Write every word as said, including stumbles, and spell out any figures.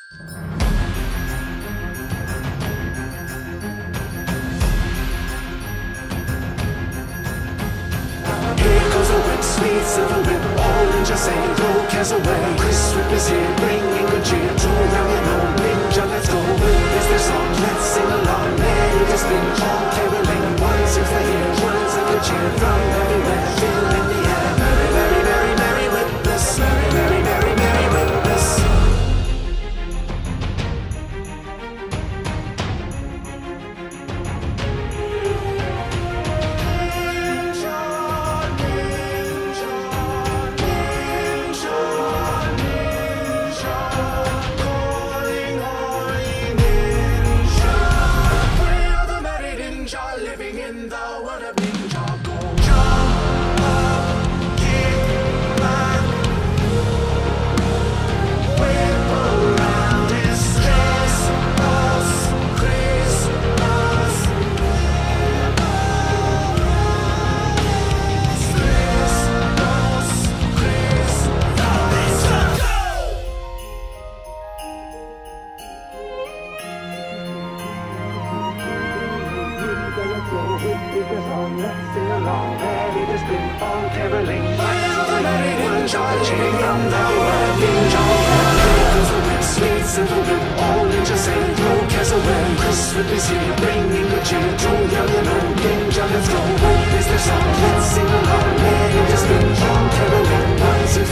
Sweet silver whip, all ninja say, throw cares away. Chris Whip is here, bringing good cheer to young and old. Ninja, let's go. Is their song? Let's sing along. Ready to spin, all caroling. One seems to hear words of good cheer from everywhere. Filling the air. Merry, merry, merry, merry witness. Merry, merry, merry, merry witness. Let's sing along, ready to spin, all caroling. The merry ninja, cheering from the world. Ninja, goes the whip, sweet silver whip. All ninjas say, throw cares away. Chris Whip is here, bringing good cheer to young and old. Ninja, let's go. What is their song? Let's sing along, ready to spin, all caroling. Once